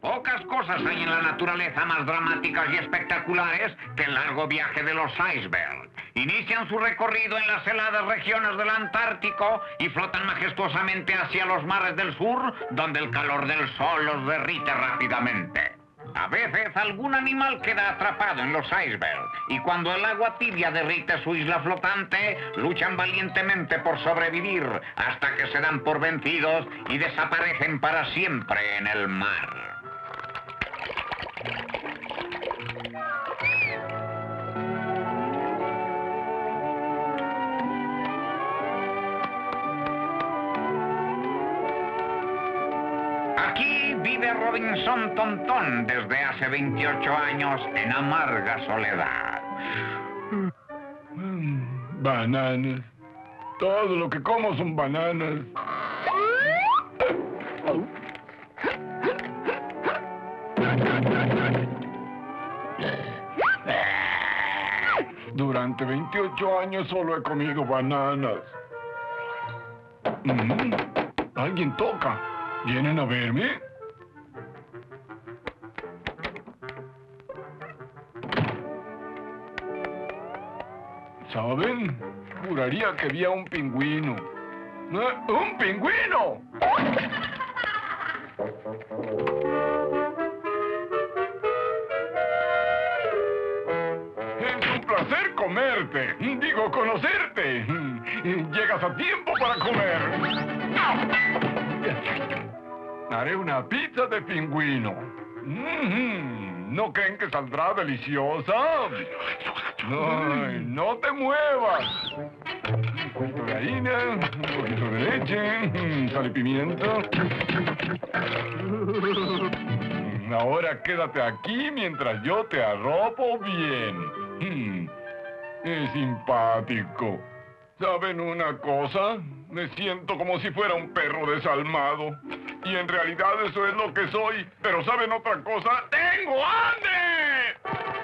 Pocas cosas hay en la naturaleza más dramáticas y espectaculares que el largo viaje de los icebergs. Inician su recorrido en las heladas regiones del Antártico y flotan majestuosamente hacia los mares del sur, donde el calor del sol los derrite rápidamente. A veces algún animal queda atrapado en los icebergs y cuando el agua tibia derrite su isla flotante, luchan valientemente por sobrevivir hasta que se dan por vencidos y desaparecen para siempre en el mar. Aquí vive Robinson Tontón desde hace 28 años en amarga soledad. Bananas. Todo lo que como son bananas. Durante 28 años solo he comido bananas. Alguien toca. ¿Vienen a verme? ¿Saben? Juraría que vi a un pingüino. ¡Un pingüino! Es un placer comerte. Digo, conocerte. Llegas a tiempo para comer. Haré una pizza de pingüino. ¿No creen que saldrá deliciosa? Ay, no te muevas. Un poquito de harina, un poquito de leche, sal y pimienta. Ahora quédate aquí mientras yo te arropo bien. Es simpático. ¿Saben una cosa? Me siento como si fuera un perro desalmado. Y en realidad eso es lo que soy. Pero ¿saben otra cosa? ¡Tengo hambre!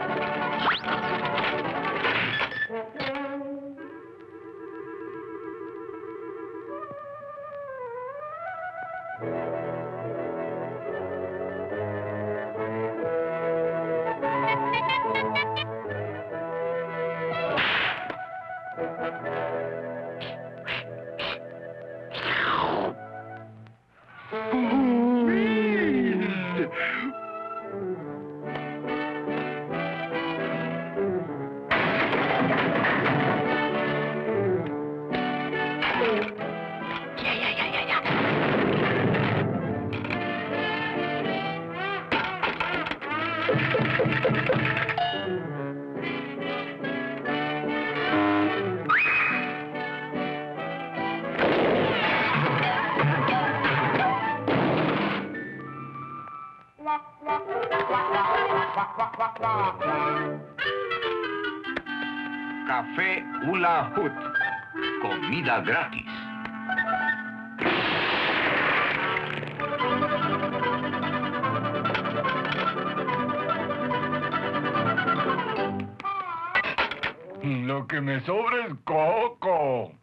Café Hula Hoot. Comida gratis. Lo que me sobra es coco.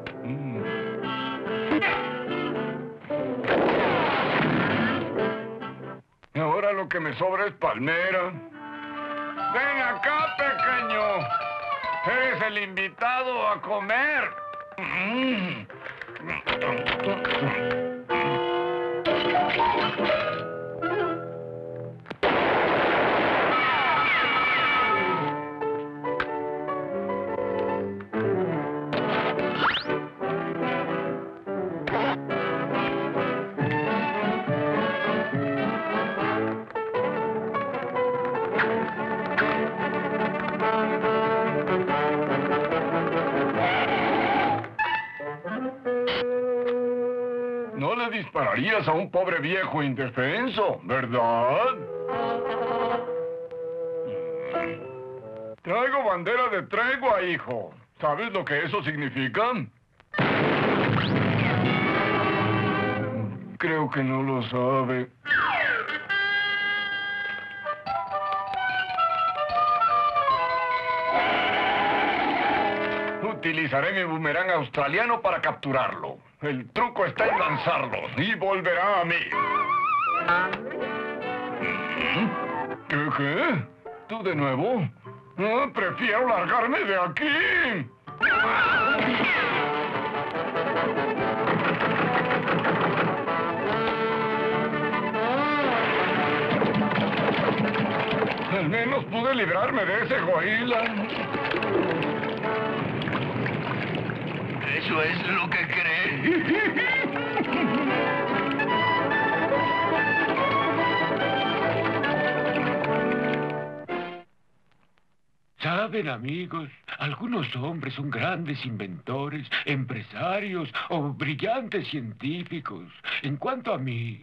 Ahora lo que me sobra es palmera. ¡Ven acá, pequeño! ¡Eres el invitado a comer! No le dispararías a un pobre viejo indefenso, ¿verdad? Traigo bandera de tregua, hijo. ¿Sabes lo que eso significa? Creo que no lo sabe. Utilizaré mi boomerang australiano para capturarlo. El truco está en lanzarlo y volverá a mí. ¿Qué? ¿Tú de nuevo? Ah, prefiero largarme de aquí. Al menos pude librarme de ese gorila. Eso es lo que cree. Saben, amigos, algunos hombres son grandes inventores, empresarios o brillantes científicos. En cuanto a mí,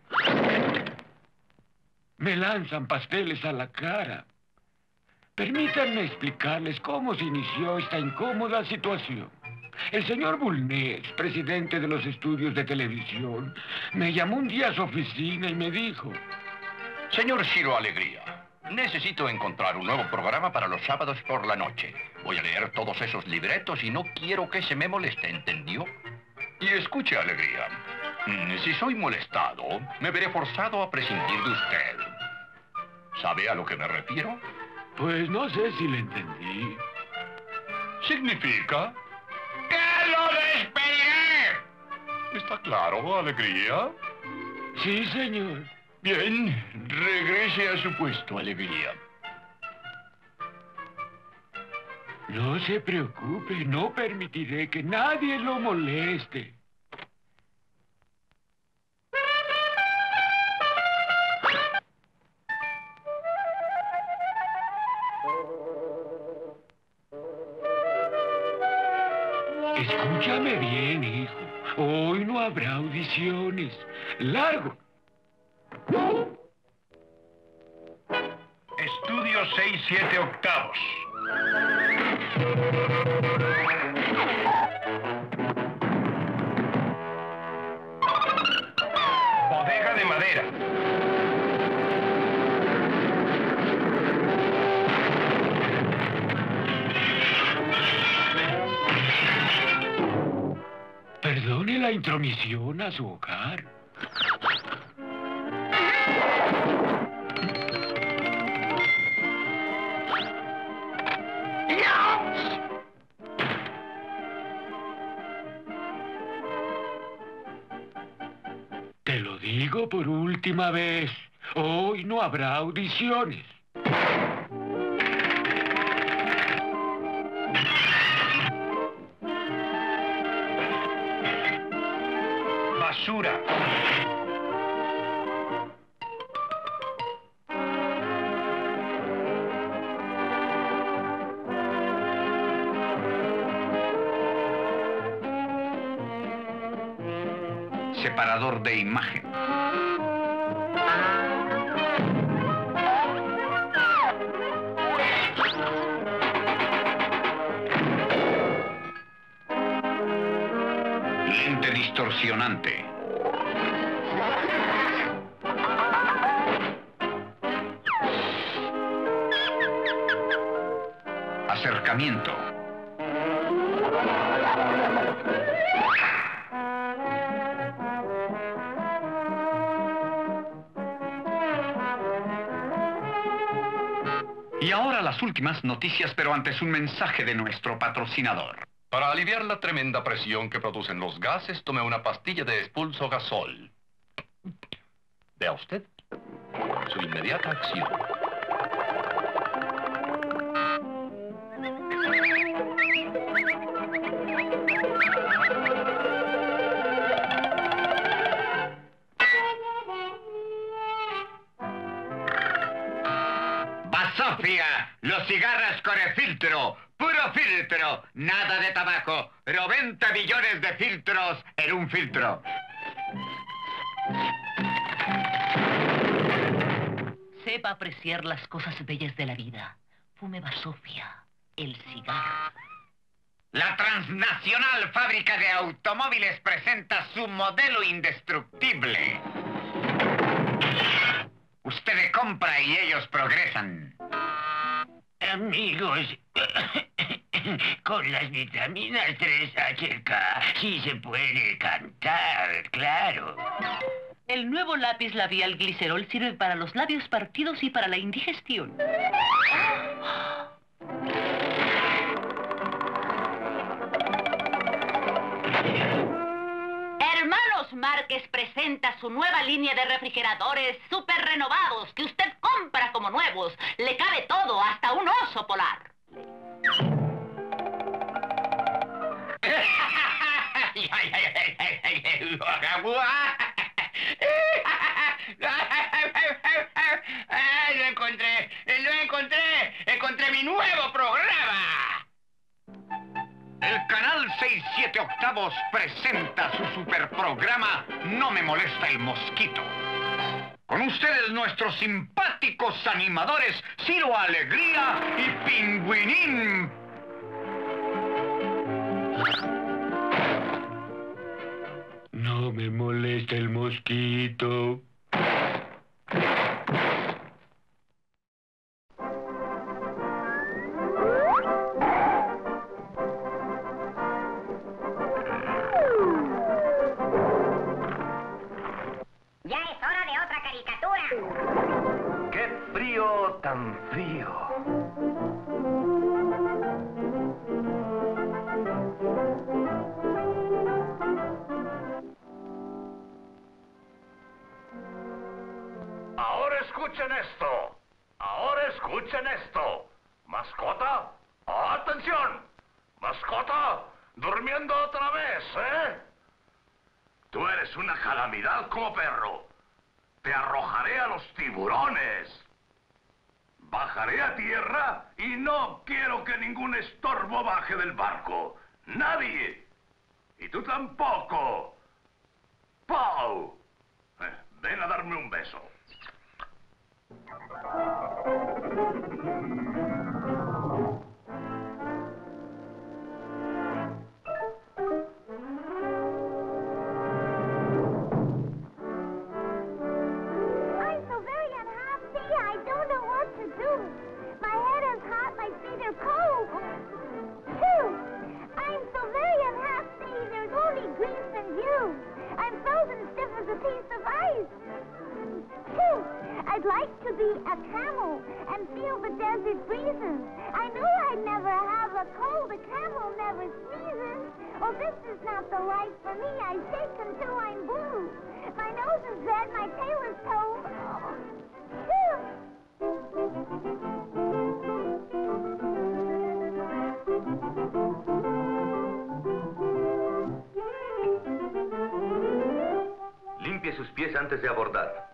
me lanzan pasteles a la cara. Permítanme explicarles cómo se inició esta incómoda situación. El señor Bulnes, presidente de los estudios de televisión, me llamó un día a su oficina y me dijo: Señor Ciro Alegría, necesito encontrar un nuevo programa para los sábados por la noche. Voy a leer todos esos libretos y no quiero que se me moleste, ¿entendió? Y escuche, Alegría, si soy molestado, me veré forzado a prescindir de usted. ¿Sabe a lo que me refiero? Pues no sé si le entendí. ¿Significa? ¡Que lo despediré! ¿Está claro, Alegría? Sí, señor. Bien, regrese a su puesto, Alegría. No se preocupe, no permitiré que nadie lo moleste. Escúchame bien, hijo. Hoy no habrá audiciones. ¡Largo! Estudio 6/7 octavos. Bodega de madera. Perdone la intromisión a su hogar. Te lo digo por última vez. Hoy no habrá audiciones. Basura. Separador de imagen. Lente distorsionante. Acercamiento. Y ahora las últimas noticias, pero antes un mensaje de nuestro patrocinador. Para aliviar la tremenda presión que producen los gases, tome una pastilla de expulso gasol. Vea usted su inmediata acción. Basofia, los cigarros con filtro, puro filtro, nada de tabaco, 90 millones de filtros en un filtro. Sepa apreciar las cosas bellas de la vida. Fume Basofia, el cigarro. La transnacional fábrica de automóviles presenta su modelo indestructible. Usted compra y ellos progresan. Amigos, con las vitaminas 3HK sí se puede cantar, claro. El nuevo lápiz labial glicerol sirve para los labios partidos y para la indigestión. Hermanos Márquez presenta su nueva línea de refrigeradores super renovados que usted compra como nuevos. Le cabe todo, hasta un oso polar. ¡Encontré mi nuevo programa! El canal 6-7 octavos presenta su superprograma No me molesta el mosquito. Con ustedes nuestros simpáticos animadores Ciro Alegría y Pingüinín. No me molesta el mosquito. ¡Ya es hora de otra caricatura! ¡Qué frío tan frío! Ahora escuchen esto. Ahora escuchen esto. Mascota, atención. Mascota, durmiendo otra vez, ¿eh? Tú eres una calamidad como perro. Te arrojaré a los tiburones. Bajaré a tierra y no quiero que ningún estorbo baje del barco. Nadie. Y tú tampoco. ¡Pau! Ven a darme un beso. I'm frozen stiff as a piece of ice. Phew! I'd like to be a camel and feel the desert breezes. I knew I'd never have a cold. A camel never sneezes. Oh, this is not the life for me. I shake until I'm blue. My nose is red, my tail is cold. Limpie sus pies antes de abordar.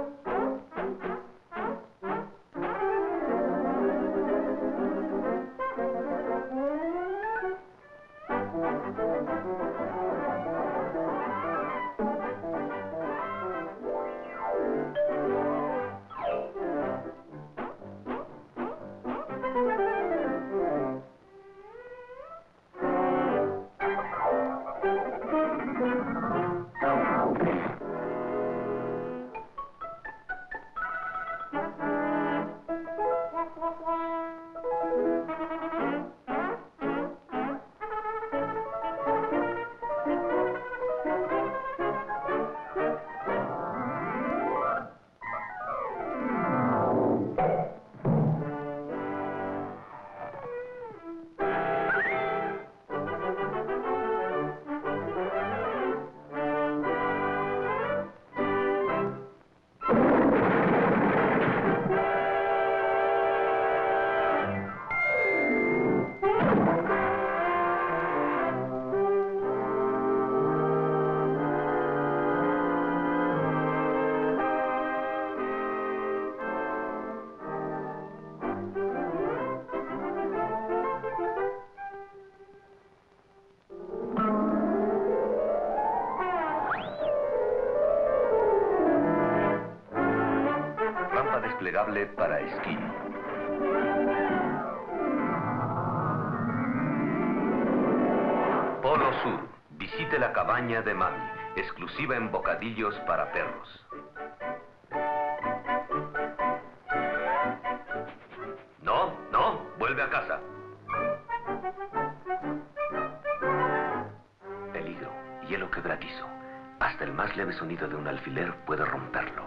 Desplegable para esquí. Polo Sur. Visite la cabaña de Mami, exclusiva en bocadillos para perros. No, no, vuelve a casa. Peligro, hielo quebradizo. Hasta el más lejos leve sonido de un alfiler puede romperlo.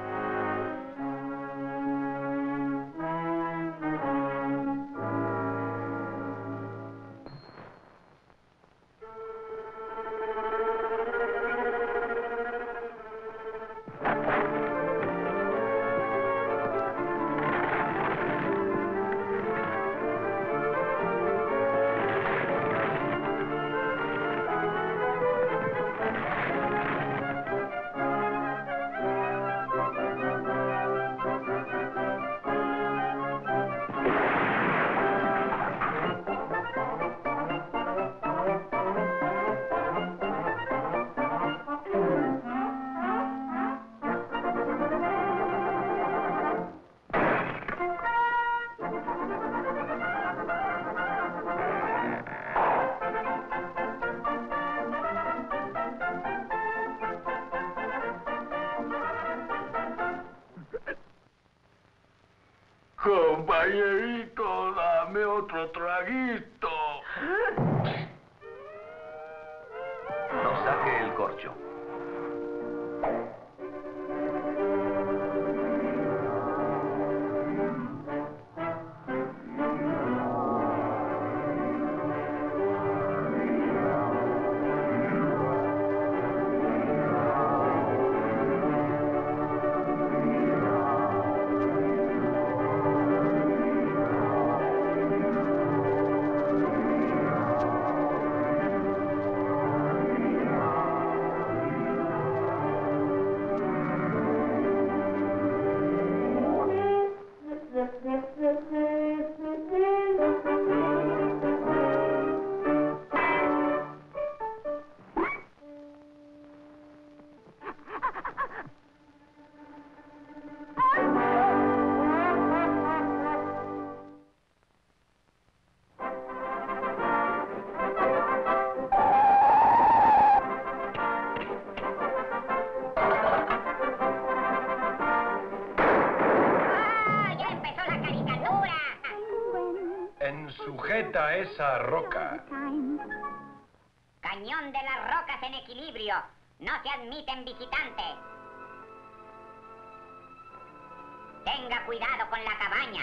Compañerito, dame otro traguito. No saque el corcho. Sujeta esa roca. Cañón de las rocas en equilibrio. No se admiten visitantes. Tenga cuidado con la cabaña.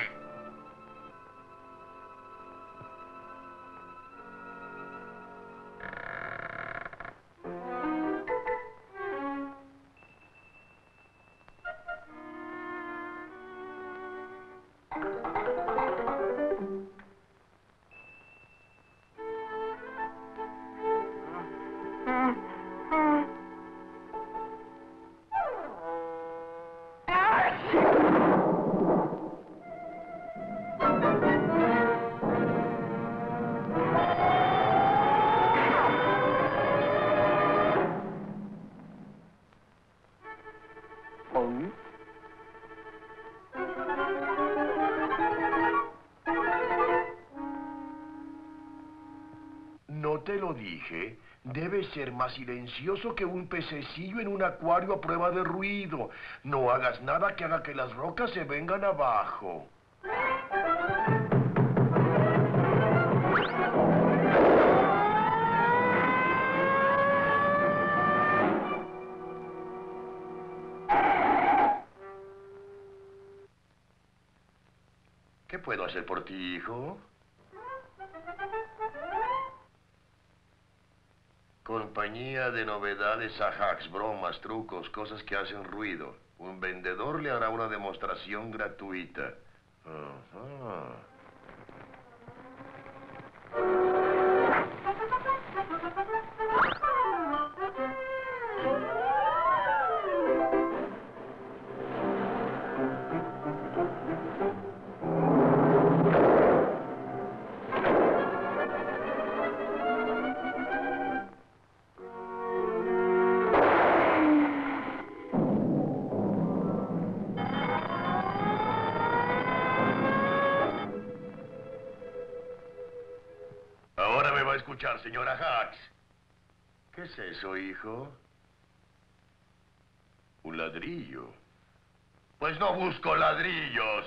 ¿No te lo dije? Debes ser más silencioso que un pececillo en un acuario a prueba de ruido. No hagas nada que haga que las rocas se vengan abajo. ¿Qué puedo hacer por ti, hijo? Compañía de novedades a hacks, bromas, trucos, cosas que hacen ruido. Un vendedor le hará una demostración gratuita. Ajá. Ahora me va a escuchar, señora Hacks. ¿Qué es eso, hijo? ¿Un ladrillo? Pues no busco ladrillos.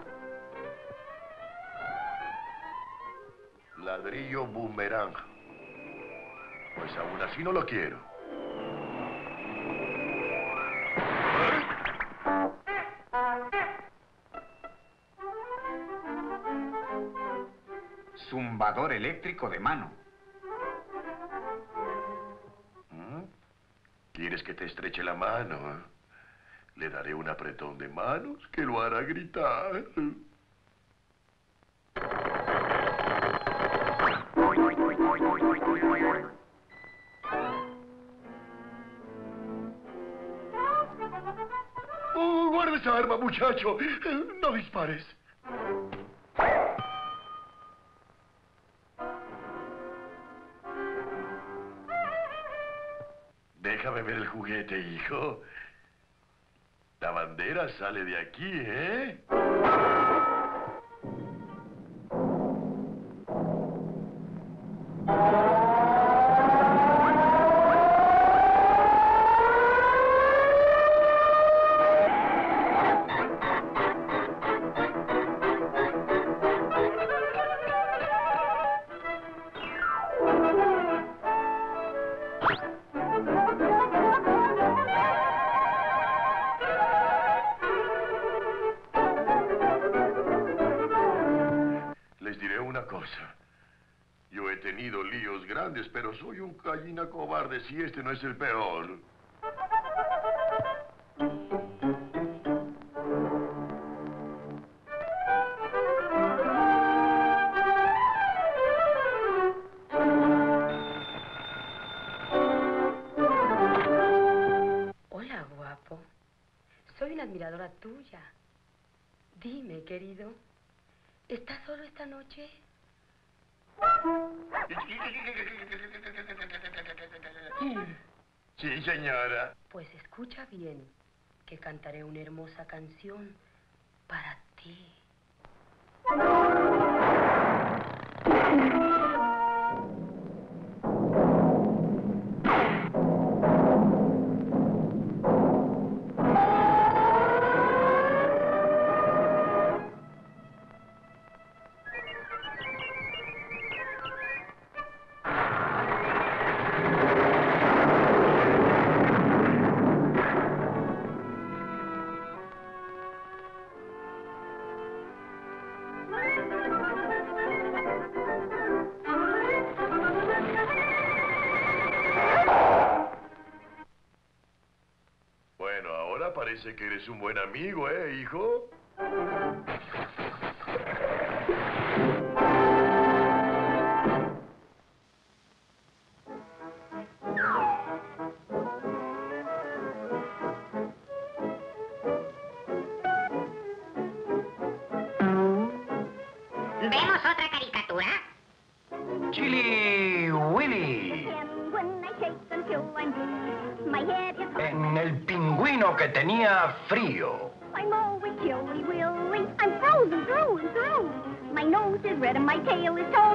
Ladrillo boomerang. Pues aún así no lo quiero. zumbador eléctrico de mano. ¿Quieres que te estreche la mano? Le daré un apretón de manos que lo hará gritar. ¡Oh, guarda esa arma, muchacho! No dispares. Déjame ver el juguete, hijo. La bandera sale de aquí, ¿eh? Yo he tenido líos grandes, pero soy un gallina cobarde si este no es el peor. Hola, guapo. Soy una admiradora tuya. Dime, querido, ¿estás solo esta noche? Sí, señora. Pues escucha bien, que cantaré una hermosa canción para ti. Parece que eres un buen amigo, hijo? ¿Vemos otra caricatura? Chili Willy. En el pingüino que tenía frío. I'm always chilly willy. I'm frozen through and through. My nose is red and my tail is tall.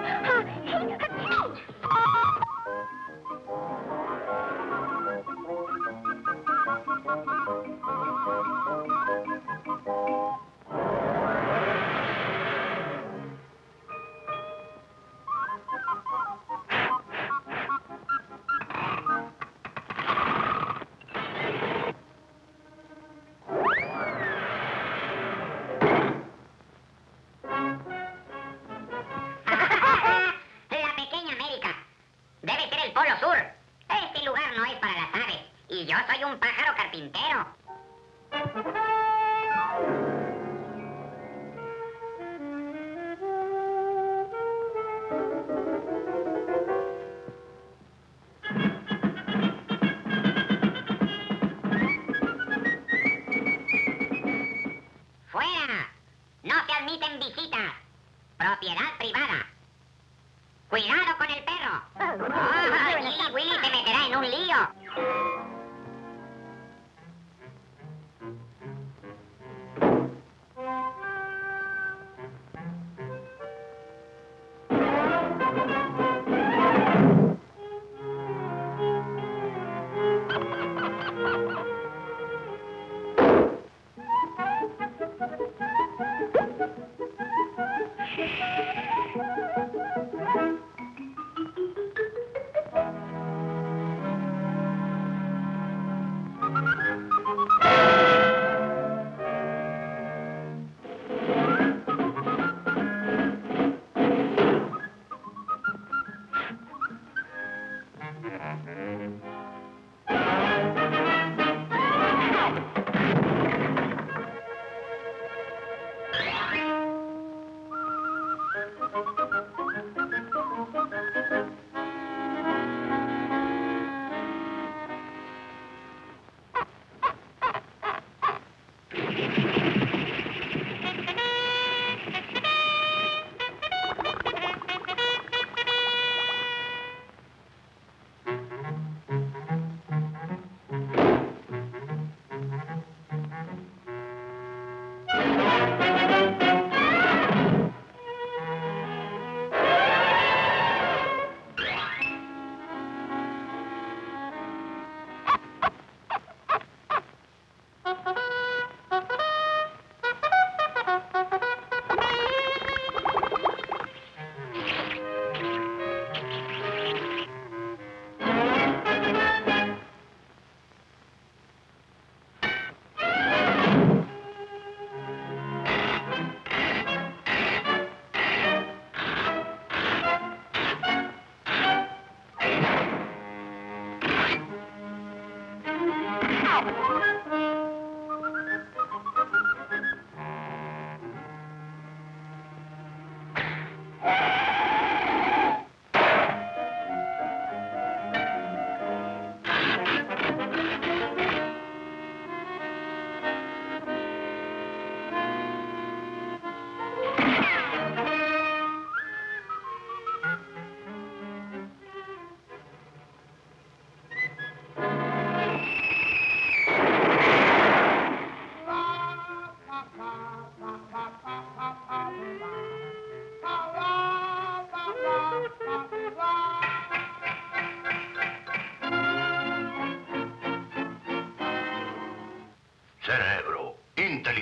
Yo soy un pájaro carpintero. ¡Fuera! No se admiten visitas. Propiedad privada. ¡Cuidado con el perro! ¡Oh, Chili Willy se meterá en un lío!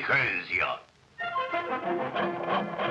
inteligencia.